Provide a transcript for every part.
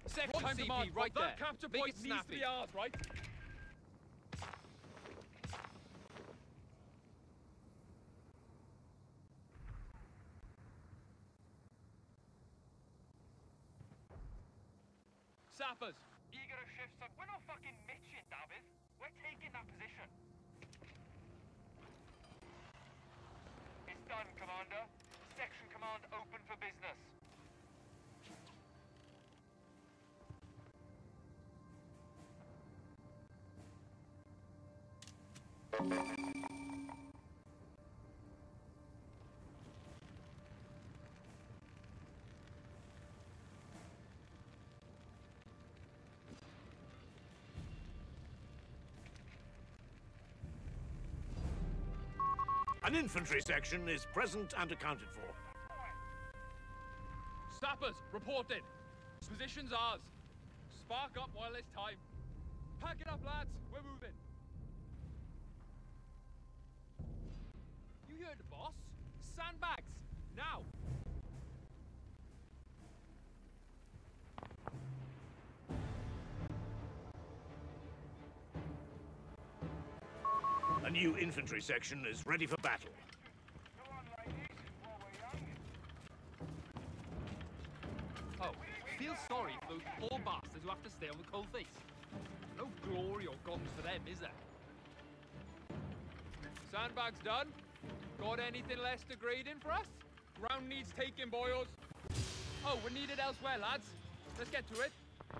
Second Time CP command, right there. That capture Make point it needs to snappy. be ours, right? Sappers! Eager to shift some. We're not fucking midshit, David. We're taking that position. It's done, Commander. Section command open for business. An infantry section is present and accounted for. Sappers, reported. Position's ours. Spark up while there's time. Pack it up, lads. We're moving. You heard the boss? Sandbags! Now! A new infantry section is ready for battle. Oh, feel sorry for those poor bastards who have to stay on the cold face. No glory or guns for them, is there? Sandbags done. Got anything less degrading for us? Ground needs taking, boyos. Oh, we're needed elsewhere, lads. Let's get to it.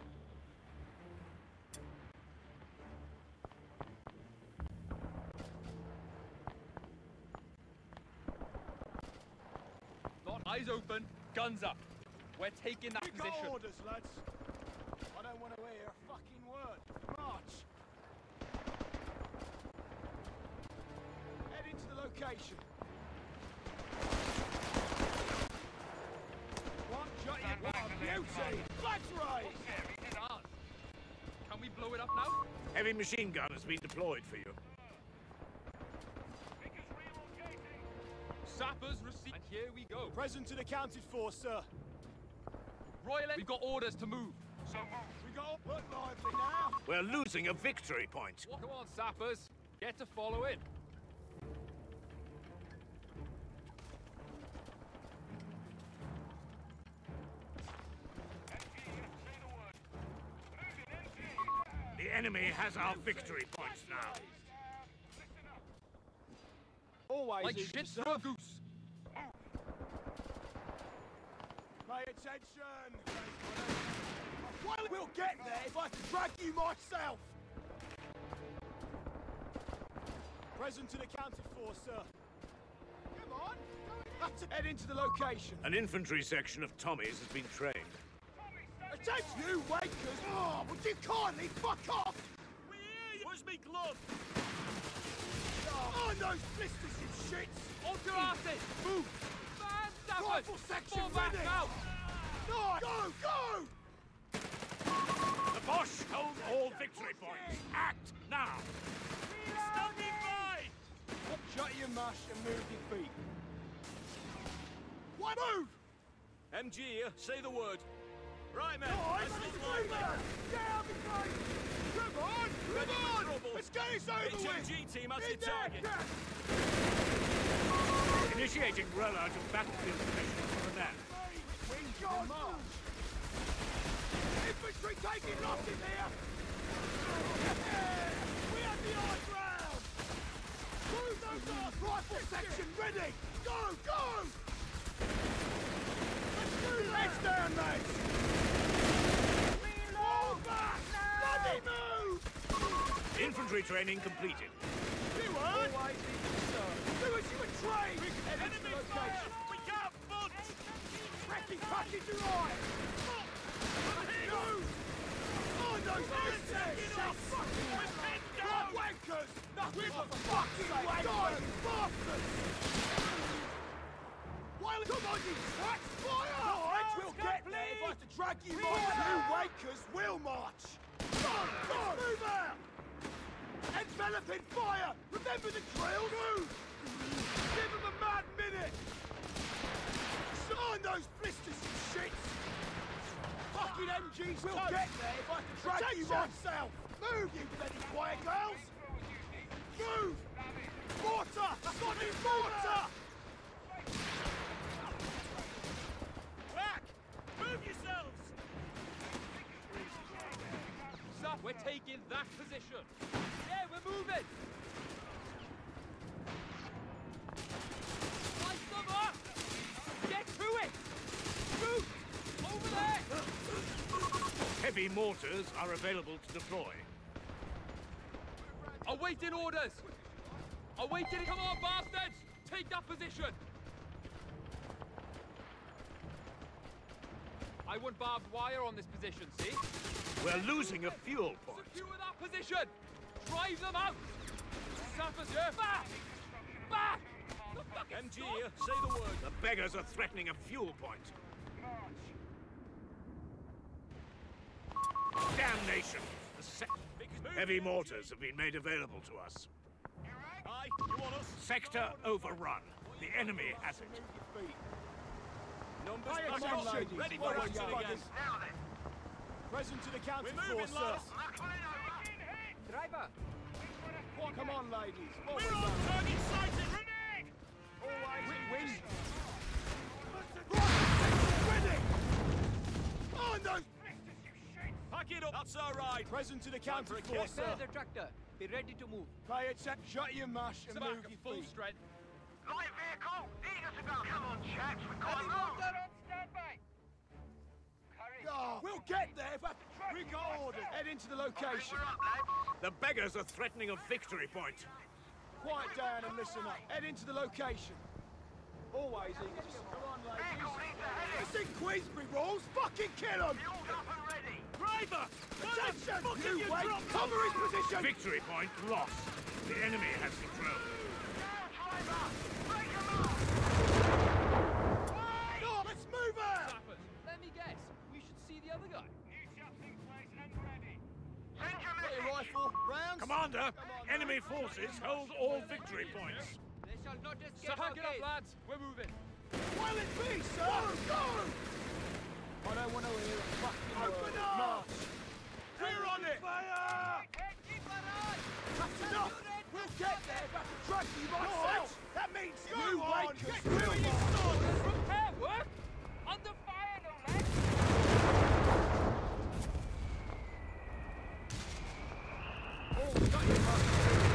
Got eyes open, guns up. We're taking that position. We got orders, lads. I don't want to hear a fucking word. March. Head into the location. One jot in one. Beauty! Flags raised! It's ours. Can we blow it up now? Heavy machine gun has been deployed for you. Sappers receive. And here we go. Present and accounted for, sir. Royal, we've got orders to move. So move. We got look lively now. We're losing a victory point. Come on, Sappers. Get to follow in. The enemy has our victory points now. Always Like easy, shit sir. through a goose. Pay attention! We'll get there if I can drag you myself! Present and accounted for, sir. Come on! That's head into the location. An infantry section of Tommies has been trained. Attention, you wakers! Oh, would you kindly fuck off? We hear you! Where's me glove? Oh, those blisters, you shits! On to asses! Move! Man, Sappers! Rifle section Fall back ready! now! No, go, go! The Bosch hold all victory points. Act now! Standing by! Shut your mush and move your feet. What move? MG here, say the word. Right, man. Guys, let's move it! Get out of the way! Come on! Come on! Let's get this over with! HMG team has In your there, target. Cat! Initiating rollout of battlefield position for the net. Wing on march! Infantry taking losses here! We have the high ground! Move those arms! Rifle section ready! Go, go! Let's do this! Heads down, mates! Fall back! Bloody move! Infantry training completed. You heard? Always equal, sir. Do as you were trained! Head into the location. We can't budge! Tracking package arrived! Move! On those blisters! Right wankers! Nothing but fucking wankers! Bastards! Well, come on, you twat! Fire! Alright, we'll get there if I have to drag you march. You wankers will march! Go, go! Move out! Enveloping fire! Remember the drill? Move! Give them a mad minute! On those blisters, you shits! Fucking MGs will get there if I can drag you myself! Move, you bloody quiet girls! Move! Mortar! Bloody mortar! Back! Move yourselves! Sir, we're taking that position. Yeah, we're moving. Slice them up! Get to it! Move! Over there! Heavy mortars are available to deploy. Awaiting orders! Awaiting... Come on, bastards! Take that position! I want barbed wire on this position, see? We're losing a fuel point. Secure that position! Drive them out! Sappers here! Back! Back! The fucking MG here, say the word. The beggars are threatening a fuel point. Damnation! Heavy mortars have been made available to us. Aye, you want us? Sector overrun. The enemy has it. Numbers Pay back attention, up. ladies. Ready Well for done, action you again. buggers. Present to the counter We're moving, force, sir. lads. Driver! Come on, ladies. Well We're done. on target sighted. Grenade! Always win. Right, ready. On those. Pack it up. That's our ride. Present to the Time counter for a force, kick. sir. the tractor. Be ready to move. Pay attention. Shut your mash and It's back move at your full feet. strength. Light vehicle, eager to go. Come on, chaps, we've got to move. on standby. Oh, we'll get there if I... We got orders. Head into the location. We're up, lads. The beggars are threatening a victory point. Quiet down and listen up. Head into the location. Always eager to... Come on, Vehicle ladies. needs a heading. It's in Queensbury rules. Fucking kill them. Fueled up and ready. Driver! Attention! Look at You you wait. drop. Cover his position. Victory point lost. The enemy has control. Now, driver, break 'em up. No, let's move out. Sappers, let me guess. We should see the other guy. New shots in place and ready. Send your Got your message. rifle. Rounds. Commander, enemy forces hold all victory points. They shall not So escape our pack it up, gaze. lads. We're moving. Will it be, sir? Go! I don't want to hear a fucking word. March. We're on it. Fire! Keep an eye. That's enough. We'll get there if I can drag you myself. That means Go you on, wait. get We'll doing it. march. Repair work? Under fire, no less. Oh, we got your mark.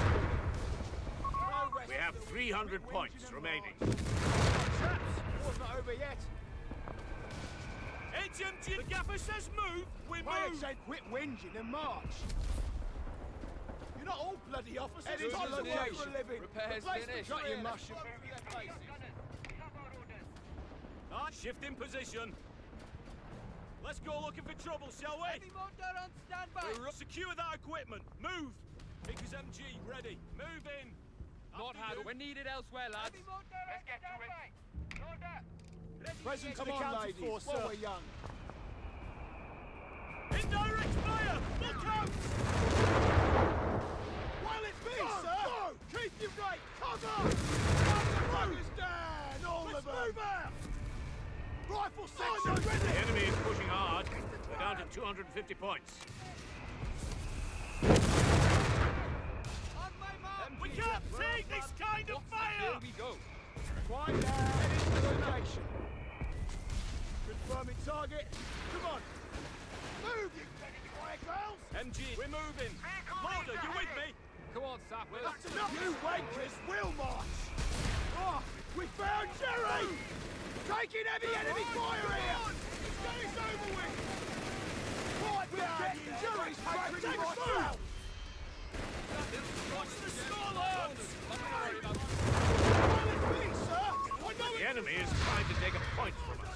No rest. We have 300 points remaining. Chaps, war's not over yet. HMG, the gaffer says move, we Pay move. attention, quit whinging and march. You're not all bloody officers. Head It's into on the the work location. for a living. Repairs Replace the finished. cut your mush and Shift in position. Let's go looking for trouble, shall we? Heavy motor on standby. Secure that equipment. Move. Vickers MG, ready. Move in. Not had. We're needed elsewhere, lads. Heavy motor on standby. Order. present to Come the on, counter ladies, force while while we're we're young. Indirect fire! Look out! While it be, sir! Go! Keep your right! Cover! Runners down! All of them! Move out! Rifle section The ready! enemy is pushing hard. We're down to 250 points. On my mark. We can't take this kind of Here fire! we go. Quiet down, head into the location. Confirming target. Come on! Move, you bloody quiet girls! MG, we're moving. Lauder, you with me? Come on, sappers. That's enough! You wankers will march! Oh, we found Jerry! Taking heavy enemy fire here! It's over with! Quiet down, you Jerry's taking myself! What's the score, lads? While it be, sir! I know The enemy is trying to take a point from us.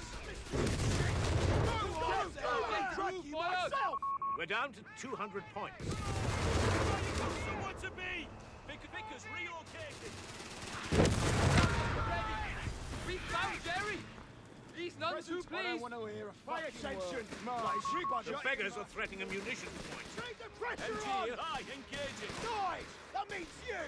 We're down to 200 points. Somewhere to be! Vickers relocated! We found Jerry. He's none too I don't pleased. want to hear a Pay attention! March! The beggars are threatening a munitions point. Take the pressure MG, on! aye, engaging! Guys! That means you!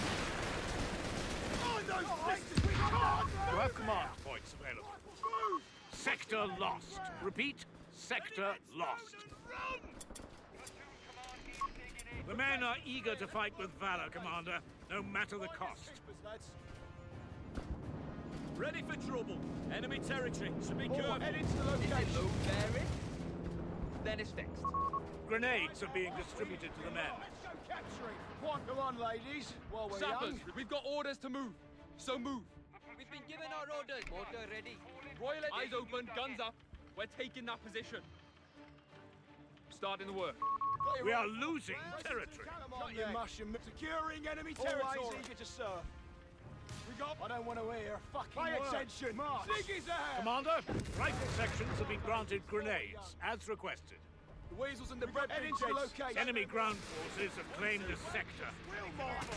On those blisters we can't! You have command points available. Move! Sector lost. Repeat, sector lost. The men are eager to fight with valor, Commander, no matter the cost. Ready for trouble. Enemy territory, so be careful. Is it low bearing? Then it's fixed. Grenades are being distributed to the men. Let's go capturing. Come on, ladies. While we're Sappers, young. we've got orders to move. So move. We've been given our orders. Mortar ready. Royal eyes open, guns up. We're taking that position. Starting the work. We are losing territory. Come on, you mushroom. Securing enemy territory. Always eager to serve. I don't want to hear a fucking word. Pay attention. March. Ziggy's ahead. Commander, rifle sections have been granted grenades, as requested. The weasels and the bread head into location. Enemy ground forces have claimed the sector. We'll march.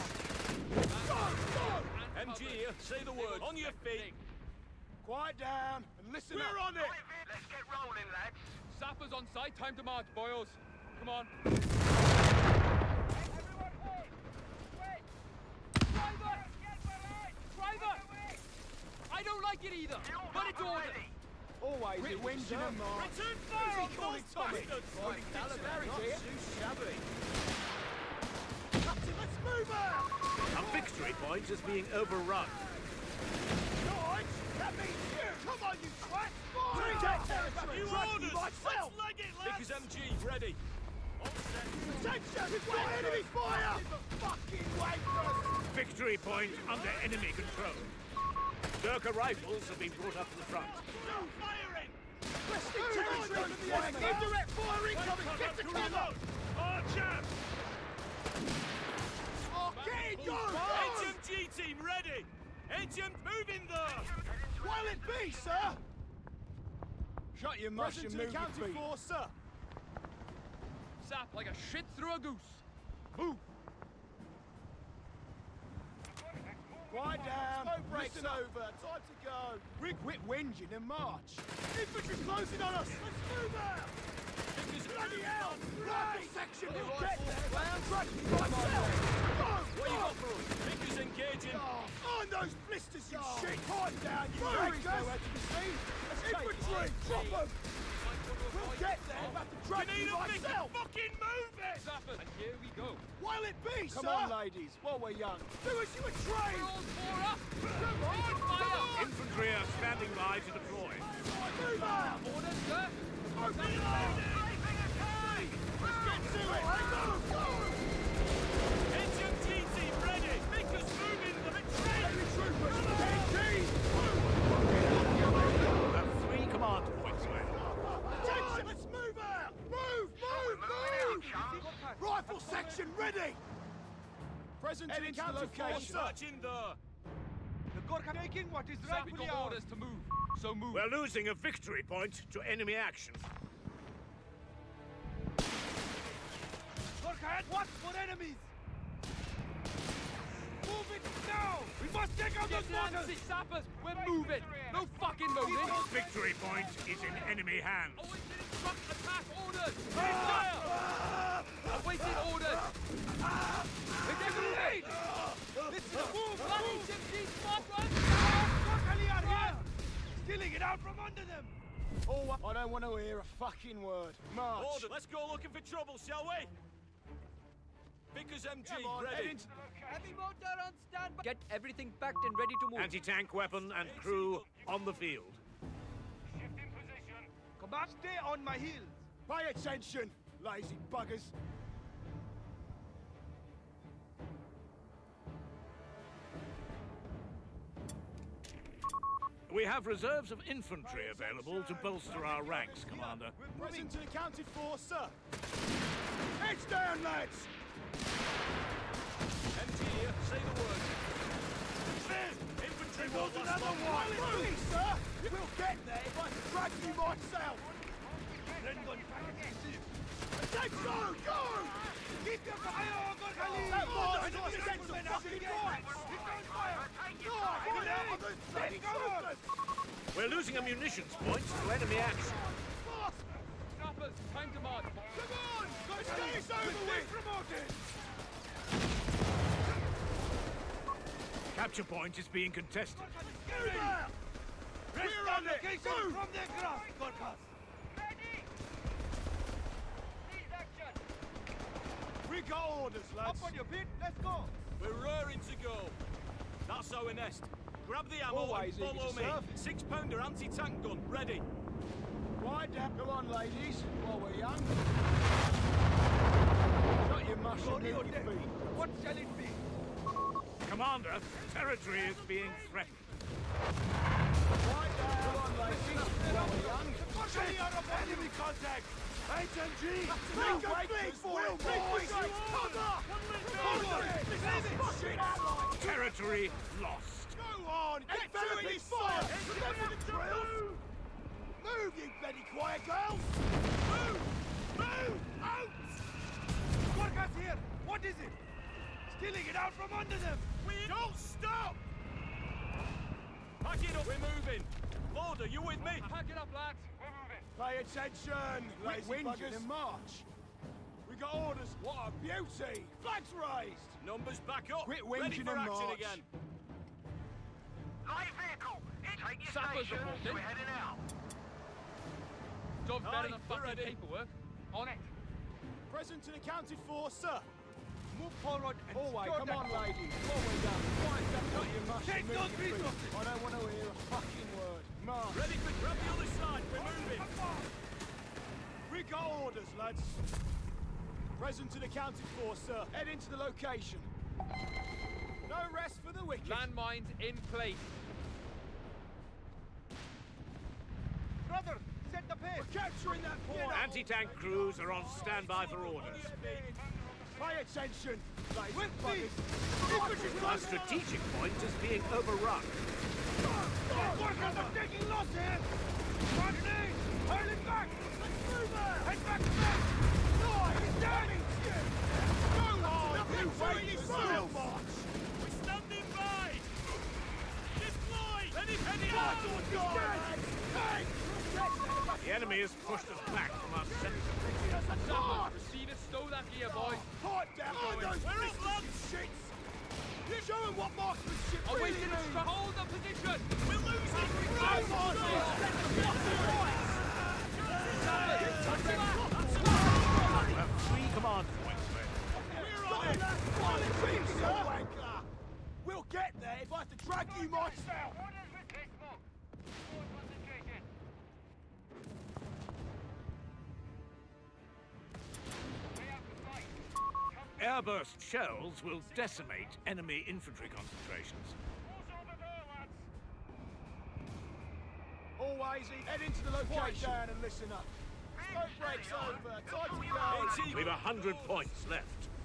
MG here, say the word. On your feet. Quiet down and listen up. We're on it. Let's get rolling, lads. Sappers on site, time to march, boyos. Come on. Everyone, wait. Driver! Driver! I don't like it either, but it's order. Always it wins in a march. Return fire on Tommy. those Not too shabby. Captain, let's move out! A victory point is being overrun. George, that means you! Come on, you twat! Take territory! You orders! Myself! Let's leg it, lads! Vickers MG, ready. Attention! We've got enemy fire! Fucking wankers! Victory point under enemy control. Durka rifles have been brought up to the front. No firing! Western territory from the enemy! Indirect fire incoming! Get to cover! Archer! Oh, get it, go! HMG team ready! HM moving there! While it be, sir! Shut your mush and move your feet. Force, sir. Sap like a shit through a goose. Move! Quiet down. Smoke breaks over. Time to go. Quit whinging and march. Infantry closing on us. Let's move out. Bloody hell! Rifle section will get there. Myself. Go! What you got for us? Vickers engaging. On those blisters, you shit! Pipe down, you wankers! Nowhere to be seen. Infantry, drop them. We'll get there. I'll have to drag you myself. Fucking move it! Sappers, and here we go. While it be, sir! Come on, ladies, while we're young. Do as you were trained! We're all four up! Come on, fire! Infantry are standing by to deploy. Move out! Orders, sir! Open it up! Let's get to it! Go! Go! HMG team ready! Vickers moving the retreat! Enemy troopers! Engage! Have 3 command points left. Attention! Let's move out! Move! Move! Move! Rifle section ready! Present to the location. Searching there. The Gorkha making what is Sap, we rightfully got ours. orders to move. So move. We're losing a victory point to enemy action. Gorkha, watch for enemies! Move it now! We must take out those Get mortars! Nancy, Sappers, we're moving. No fucking moving. Victory point is in enemy hands. Always instruct attack orders. Fire! Awaiting orders. They're moving. Move, bloody gypsy, spot one. Gorkha are here! Stealing it out from under them! Oh, I don't want to hear a fucking word. March! Order, let's go looking for trouble, shall we? Vickers MG Come on, head ready. into the Heavy mortar on standby! Get everything packed and ready to move. Anti-tank weapon and crew on the field. Shift in position. Combat, stay on my heels! Pay attention, lazy buggers. We have reserves of infantry available to bolster our ranks, Commander. Present and accounted for, sir. Heads down, lads! MG here, say the word. Infantry There's another one! Please, sir! We'll get there if I can drag you myself! Let's go! Go! Keep your fire, Gorkha! That march is against the fucking rights! We're losing a munitions point to enemy action. Sappers, time to march. Come on! Let's get this over with! Promoted! Capture point is being contested. Move out! We're on it! Move! From the grass, Gorkas! Ready! Seize action! We got orders, lads. Up on your feet, let's go. We're raring to go. That's our nest. Grab the ammo Always and follow eager me. to serve. 6-pounder anti-tank gun, ready. Right down. Come on, ladies, while we're young. Shut your mush and move your feet. What shall it be? Commander, territory is being threatened. Right down. Come on, ladies, while we're young. Stay out of enemy contact. HMG! Make a bleed for it, boys! Cover! Territory lost. Go on! Enveloping fire! Remember the drill? Move, you bloody quiet girls! Move! Move! Out! Gorkas here! What is it? Stealing it out from under them! We don't stop! Pack it up, we're moving. Lauder, you with me? Pack it up, lads. We're moving. Pay attention, lazy buggers. In March. We got orders. What a beauty! Flags raised! Numbers back up. Quit ready whinging for and action march. again. Light vehicle! Take your Sappers station. reporting. We're heading out. Job's better Aye, than we're fucking ready. paperwork. On it. Present and accounted for, sir. Move forward and Always, secure come that on, door. ladies. What we done? Quiet down, cut your mush Take and move those your feet. resources. I don't want to hear a fucking word. March. Ready for grab the other side, we're moving. We got orders, lads. Present and accounted for, sir. Head into the location. No rest for the wicked. Landmines in place. Brother, set the pace. We're capturing that point. Anti-tank crews are on standby for orders. Pay attention, lazy With me. buggers. Our strategic point is being overrun. Gorkas are taking loss here. Martinez, hurl it back. Let's move out. Head back to base. No, he's down. Go on, you waiters. Still march. We're standing by. Deploy. Ready, ready, March on guard. Hey! The enemy has pushed us back from our center. Sappers, receive it, stow that gear, boys. Pipe down, those We're up, biscuits lads. and shits. You show them what marksmanship Awaiting really means. instruction. Hold the position. We're losing. Come on, We have 3 command points left. We'll get there if I have to drag you myself. Orders with this smoke. Forward concentration. Way out to fight. Airburst shells will decimate enemy infantry concentrations. Who's over there, lads? Always head into the location and listen up. Smoke breaks over. Time to go. We've 100 points left.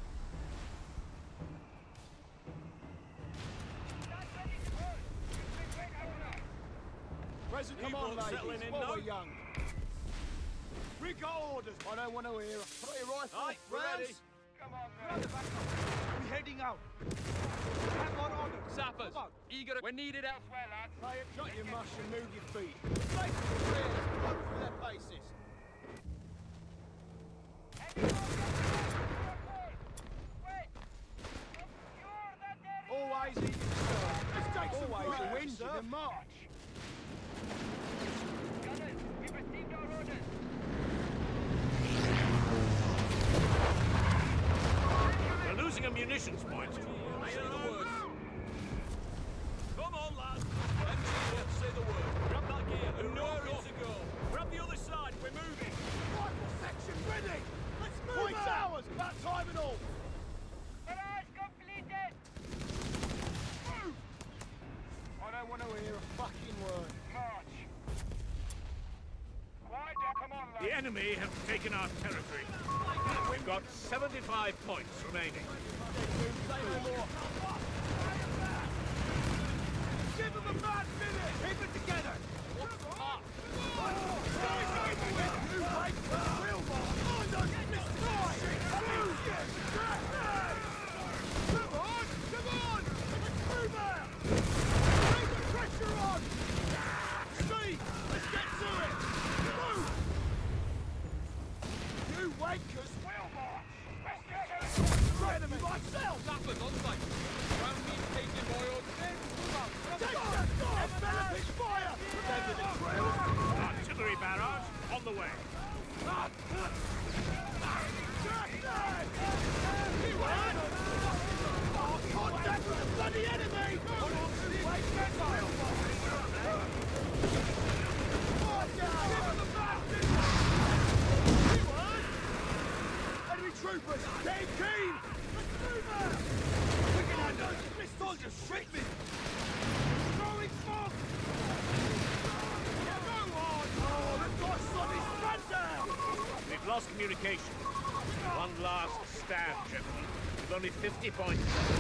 Stand ready to burn. Big red owner. Present, come on, U-boat settling ladies, in while now. we're young. We got orders. I don't want to hear a play rifle. Aye, we're ready. Come on, man. We're heading out. Have on order. Sappers, Come out. eager to... We're needed out. Elsewhere, lads. Play it, shut your mush and move your feet. Place the rears, run through their paces. Always eager to serve. Let's take some always a win to the march. Gunners, we've received our orders. We're losing a munitions point. Say the word. Come on, lads. MGF, say the word. Grab that gear. And no to go. Grab the other side. We're moving. Rifle section ready. Let's move. Points ours. About time and all. Barrage completed. Move. I don't want to hear a fucking word. March. Quiet down. Come on, lads. The enemy have taken our territory. We've got 75 points remaining. Say no more. Give them a mad minute. Keep it together. Sappers on site. Ground needs taking, boys. Take that! the way. Contact with the bloody enemy! Enemy troopers! Getting keen! Let's move out! We can handle it! This soldier shit me! Throwing smoke! Go on! Oh, they've got Sonny stand down! We've lost communication. One last stand, gentlemen. With only 50 points.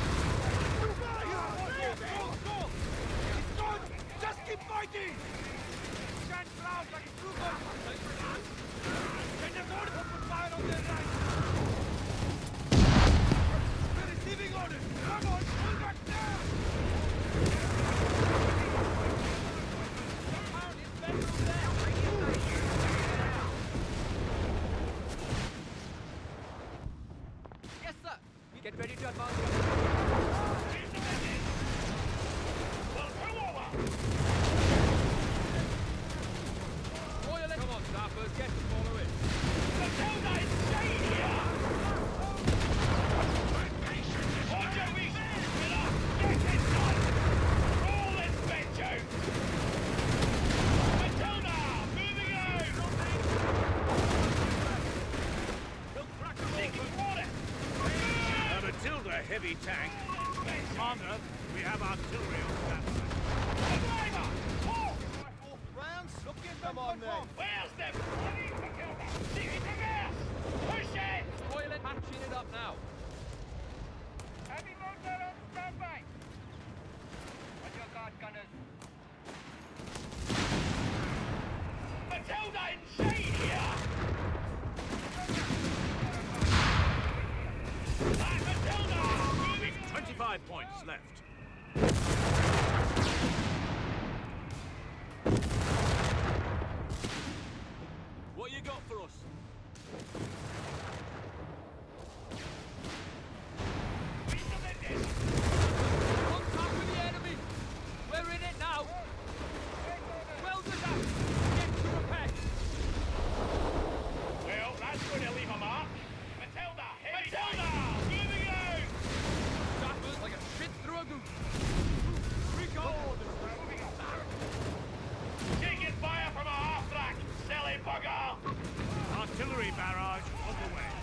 Just keep fighting! Stand proud like a true soldier. Send them on, open fire on their right. We're receiving orders. Come on, pull back down. Yes, sir. Get ready to advance. Royal, come on, staffers, get to follow it. A Matilda heavy tank. Commander, we have artillery on standby. Rounds? Come on then. Royal, patching it up now. Heavy mortar on standby. On your guard, gunners. Matilda in shade here! Matilda! Moving! 25 points left. What you got for us? Contact with the enemy. We're in it now. Well done out. Get to repair. Well, that's going to leave a mark. Matilda, heavy Matilda! Moving out! Staffers like a shit through a goose. Taking fire from a half-track, silly bugger! Artillery barrage on the way.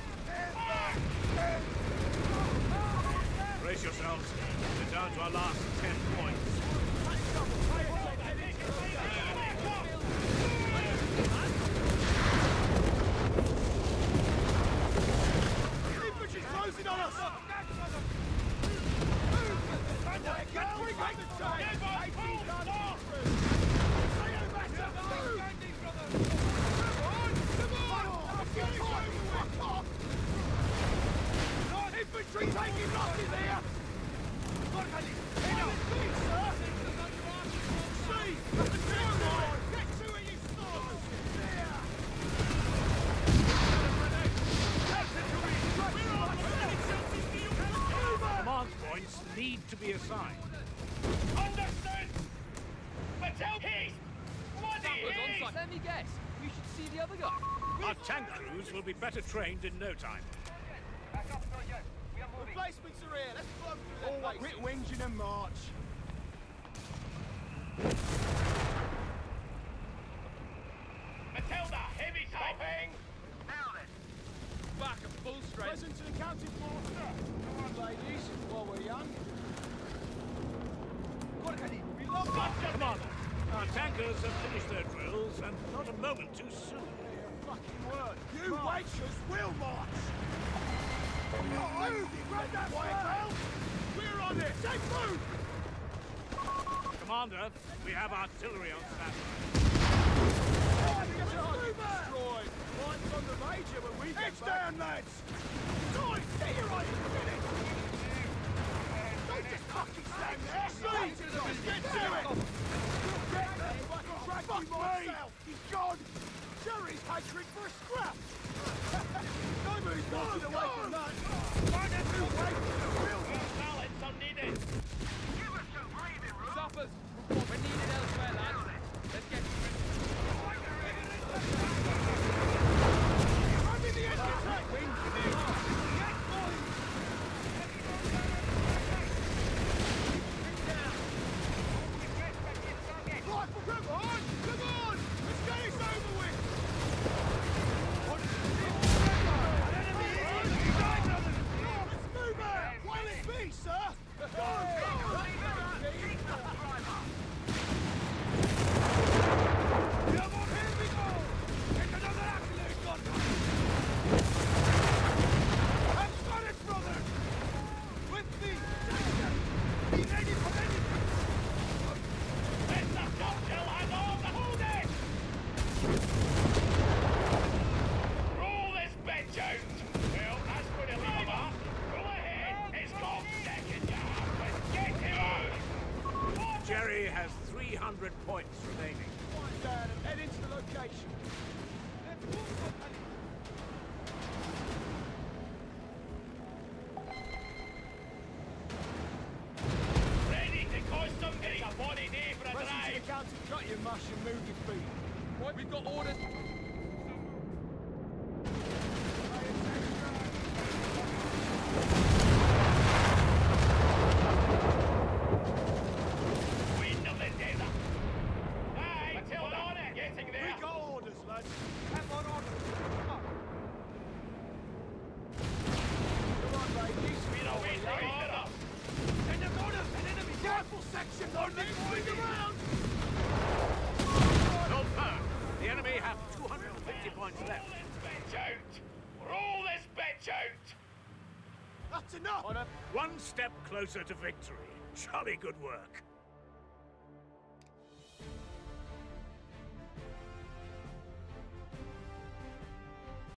Brace yourselves. We're down to our last 10 points. Infantry's closing on us! Infantry taking losses here! Get to it, you stars! Command points need to be assigned. Understood! Matilda, he's bloody Staffers on he's! site. Let me guess. We should see the other guy. Our tank crews will be better trained in no time. Back up, soldiers. We are moving. Replacements are here. Let's blow through their faces. Quit whinging and march. Matilda, heavy typing! Now then. Back at full strength. Present to the county master. Come on, ladies, while we're young. We love Commander, our tankers have finished their drills, and not a moment too soon. fucking word. You wenches will march. Grab that fire! We're on it. Take food. Commander, we have artillery on standby. Destroyed. Lights on the major when we get back. Down, lads. Guys, stay here right in a minute. Don't just fucking stand there. See, get to it. You'll get there if I can drag you myself. He's gone. Jerry's hatred for a scrap. Nobody's walking away from that. Find out who waits. Balance are needed. Give us some breathing room. Staffers, we're needed elsewhere, lads. Let's get to it. Come on! Come on! Let's get this over with! Let's move out! While it be, sir! Go! Come on, here we go! Get another accolade, gun! I've got it, brother! With me! Be ready for anything! It's the top kill, hang on, hold it! Roll this bench out! Well, that's going to leave a mark. Go ahead, it's got second yard, but get him out! Jerry has 300 points remaining. Wind down and head into the location. Ready to cause some it's a bonny day for a Press into drive! the counter, cut your mush and move your feet. Right, we've got orders. Wind of the desert! Aye, Matilda, on it! Getting there! We got orders, lads. Have on order. Come on, ladies. We're away to order! Send them orders. An enemy. Rifle section on this swing around! Confirmed. The enemy have 250 points left. Roll this bench out! Roll this bench out! That's enough! One step closer to victory. Jolly good work.